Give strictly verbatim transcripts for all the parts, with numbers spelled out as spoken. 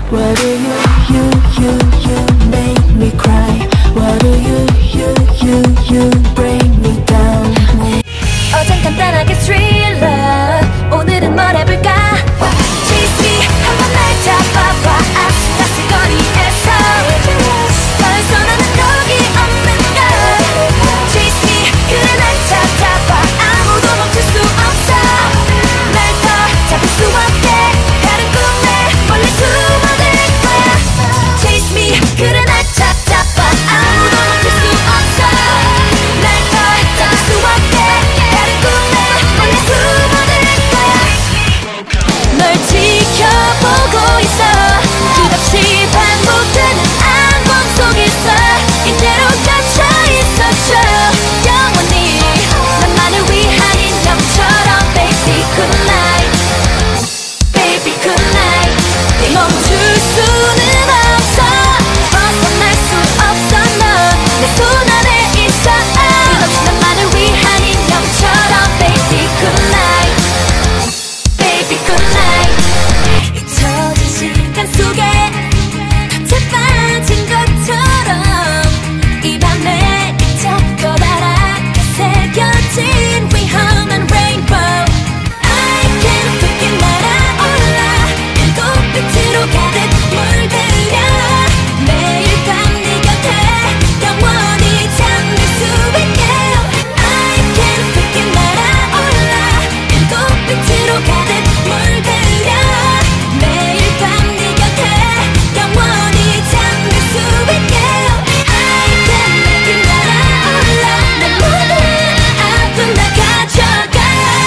Why do you, you, you, you make me cry? Why do you, you, you, you break me down? 어젠 간단하게 thriller 오늘은 뭘 해볼까? Chase me 한번 날 잡아봐 아슬아슬거리에서 벌써 나는 여기 없는걸 Chase me 그래 날 찾아봐 아무도 멈출 수 없어 날 더 잡을 수 없게 다른 꿈에 몰래 숨어들 거야 Chase me 그래 날 찾아봐 아무도 멈출 수 없어 날 더 잡을 수 없게 다른 꿈에 몰래 숨어들 거야 널 지켜보고 있어 끝없이 반복되는 악몽 속에서 이대로 갇혀있었죠 영원히 나만을 위한 인형처럼 Baby good night Baby good night 멈출 수는 없어 벗어날 수 없어 넌 내 손 안에 있어 끝없이 나만을 위한 인형처럼 Baby good night Baby good night 잊혀진 시간 속에 다 빠진 것처럼 이 밤에 그저 커다랗게 새겨진 위험한 rainbow I can't forget 날아올라 별빛으로 가득 물들여 매일 밤 네 곁에 영원히 잠들 수 있게 I can't forget 날아올라 별빛으로 가득 물들여 매일 밤 네 곁에 영원히 잠들 수 있게 I can't forget 날아올라 내 모든 아픔 다 가져가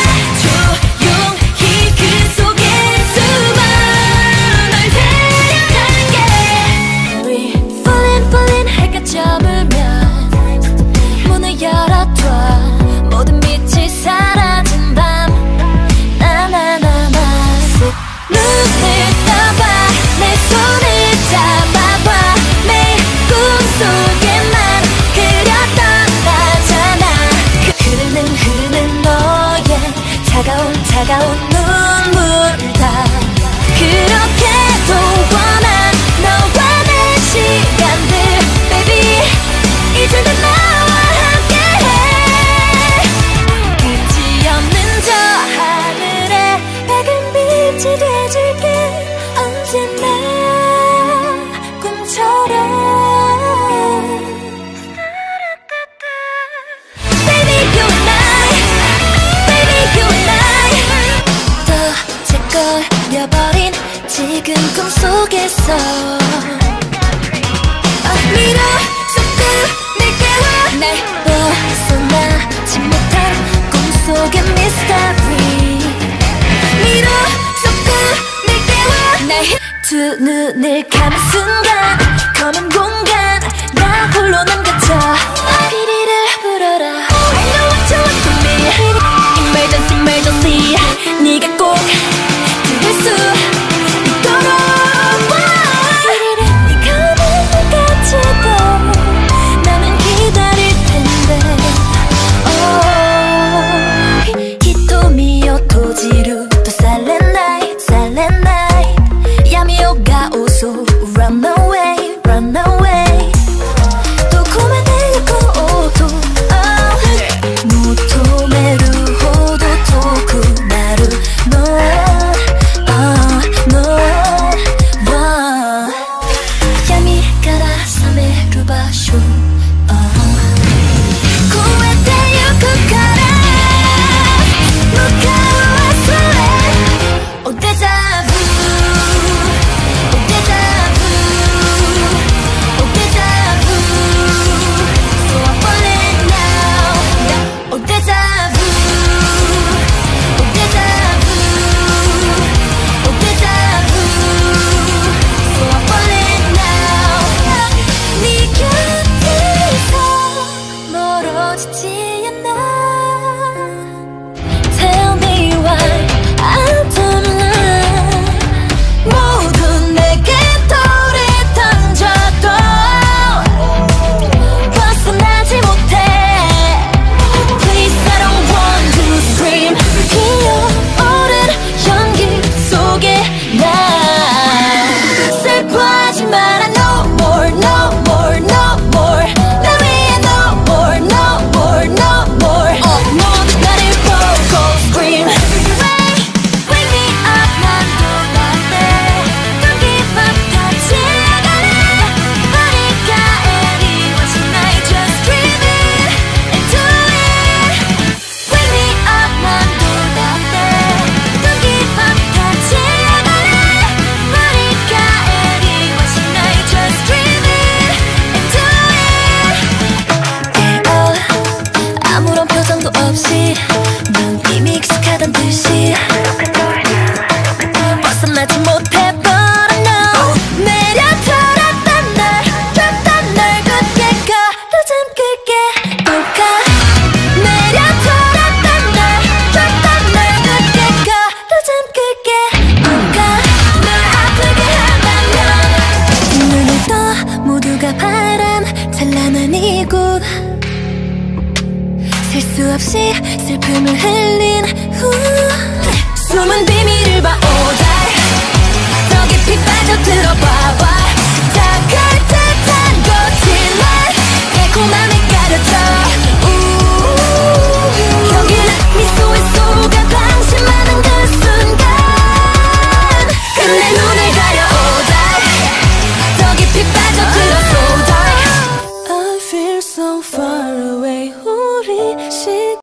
조용히 그 속에 숨어 널 데려갈게 We falling falling 해가 저물면 문을 열어둬 모든 빛이 사라진 밤 나나나나 눈을 떠봐 내 손을 잡아봐 매일 꿈속에만 그렸던 나잖아 그 흐르는 흐르는 너의 차가운 차가운 눈물 다 그렇게도 원한 너와 내 시간들 Baby 이제 다 나와 함께해 끝이 없는 저 하늘에 밝은 빛이 돼줄게 언제나 꿈처럼 Baby you and I Baby you and I 더 제걸려버린 지금 꿈속에서 어미로 쏙 내 깨워 날 벗어나지 못한 꿈속의 mystery 미로 쏙 내 깨워 나의 두 눈을 감은 순간 검은 공간 나 홀로 남겨져 피리를 불어라 I know what you want from me Emergency emergency 네가 꼭 들을 수 있도록 네가 오는 때까지도 나는 기다릴 텐데 oh. 히토미요 토지루 또 silent night silent night 야미오가 오소 run away run away 도코메 내려고 오도求めるほど遠くなるの闇から覚める場所越えてゆくから向かう明日へ Oh deja vu Oh deja vu 바보